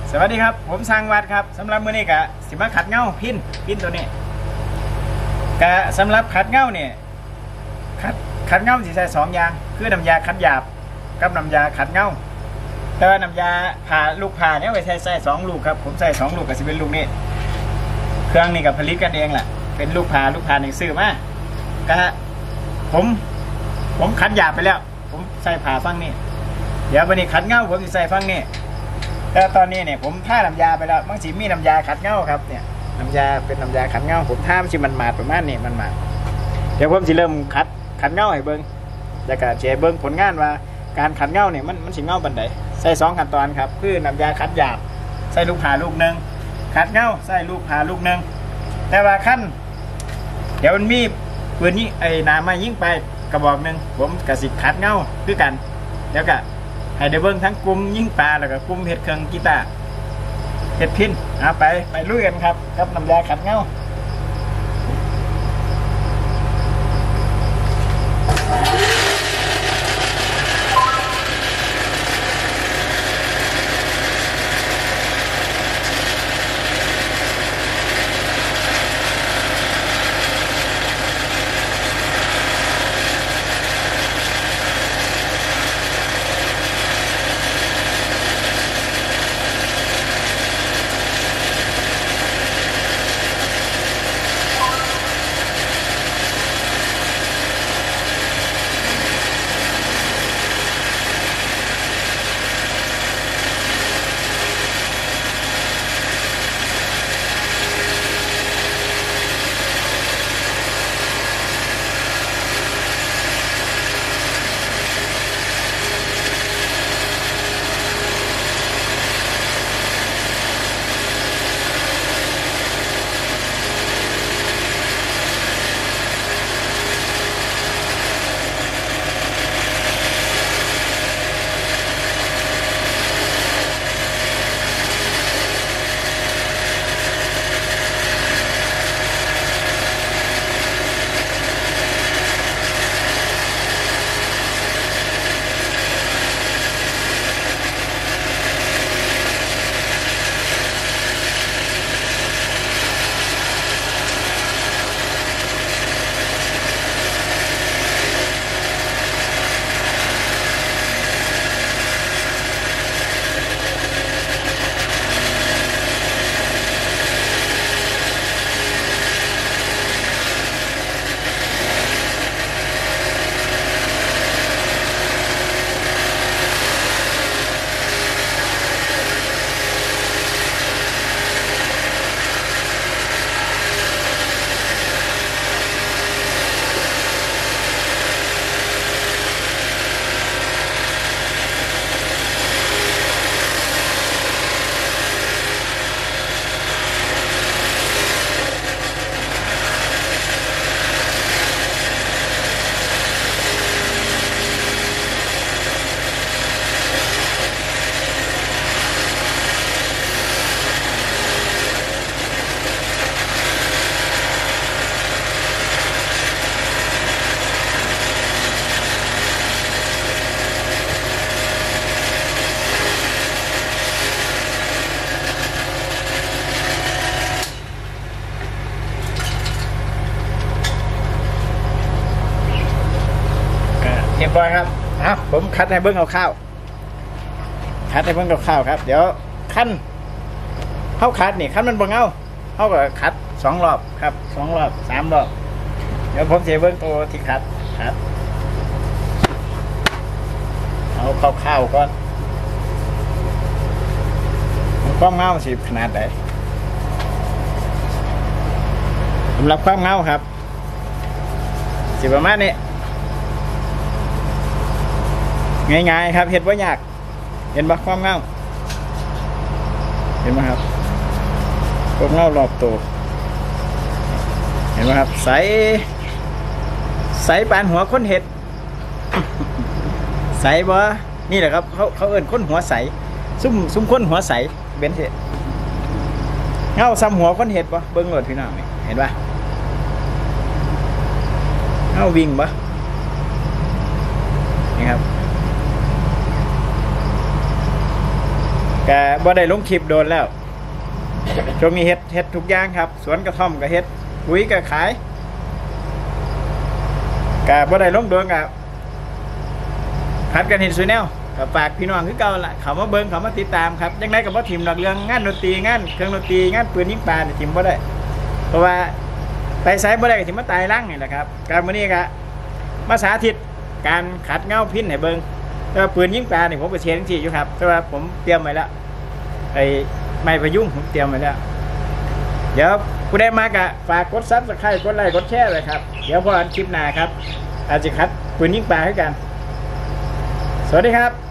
สวัสดีครับผมสร้างวัดครับสำหรับมื้อนี้กะสิมาขัดเงาพินตัวนี้กะสำหรับขัดเงาเนี่ยขัดเงาสิใส่2อย่างคือน้ำยาขัดหยาบกับน้ำยาขัดเงาแต่ว่าน้ำยาผ่าลูกผ่าเนี่ยไว้ใส่2 ลูกครับผมใส่2 ลูกก็สิเป็นลูกนี้เครื่องนี้กับผลิตกันเองแหละเป็นลูกผ่านี่ซื้อมากะผมขัดหยาบไปแล้วผมใส่ผ่าฟังนี่เดี๋ยววันนี้ขัดเงาผมจะใส่ฟังนี่แต่ตอนนี้เนี่ยผมท่าน้ำยาไปแล้วบางทีมีน้ำยาขัดเงาครับเนี่ยน้ำยาเป็นน้ำยาขัดเงาผมท่ามันสิมันมาดประมาณนี้มันมาดเดี๋ยวผมจะเริ่มขัดเงาให้เบิ้งแล้วก็จะเบิ้งผลงานว่าการขัดเงาเนี่ยมันสิเงาบันไดใส่2 ขั้นตอนครับคือน้ำยาขัดหยาบใส่ลูกผ่าลูกหนึ่งขัดเงาใส่ลูกผ่าลูกหนึ่งแต่ว่าขั้นเดี๋ยวมันมีปืนนี้ไอ้น้ำมายิงไปกระบอกหนึ่งผมกระสิขัดเงาคือกันแล้วก็ให้ได้เบิ้งทั้งกลุ่มยิงปลาแล้วก็กลุ่มเห็ดเครื่องกีตาร์เห็ดพินเอาไปลุยกันครับกับน้ำยาขัดเงาเรียบร้อยครับผมคัดให้เบิ้งข้าวคัดให้เบิ้งข้าวครับเดี๋ยวขั้นเข้าคัดนี่ขั้นมันบ่เงาเข้ากับคัด2 รอบครับ2 รอบ3 รอบเดี๋ยวผมจะเบิ้งตัวที่คัดเอาข้าวก่อนความเงาสิขนาดไหนสำหรับความเงาครับสิประมาณนี้ง่ายๆครับเห็นว่ายากเห็นบ่ความเงาเห็นไหมครับความเงารอบตัวเห็นไหมครับใสปานหัวค้นเห็ดใสบ่นี่แหละครับเขาเอิ้นค้นหัวใสซุ้มค้นหัวใสเบนเห็ดเงาซ้ำหัวค้นเห็ดบ่เบิ้งโหลดพี่น้องนี่เห็นป่ะเงาวิ่งบ่นี่ครับก็บ่ได้ลงคลิปโดนแล้วช่วงนี้เฮ็ดทุกอย่างครับสวนกระท่อมก็เฮ็ดปุ๋ยก็ขายก็บ่ได้ลงโดนกับพัดกันเห็นสวยแนวก็ฝากพี่น้องคือเก่าละเขามาเบิ่งเขามาติดตามครับยังไงก็บ่ถิ่มดอกเรื่องงานดนตรีงานเครื่องดนตรีงานปืนยิงปลาเนี่ยถิ่มบ่ได้เพราะว่าไปไสบ่ได้ก็สิมาตายรังนี่แหละครับการมื้อนี้ก็มาสาธิตการขัดเงาพินให้เบิ่งแต่ว่าปืนยิงปลาเนี่ยผมก็เชียร์ทั้งที่อยู่ครับแต่ว่าผมเตรียมไว้แล้วไอ้ไม้พยุงผมเตรียมไว้แล้วเดี๋ยวผู้ใดมากะฝากกดซับสไครต์กดไลค์กดแชร์เลยครับเดี๋ยวพออันคลิปหน้าครับอาจจะขัดปืนยิงปลาให้กันสวัสดีครับ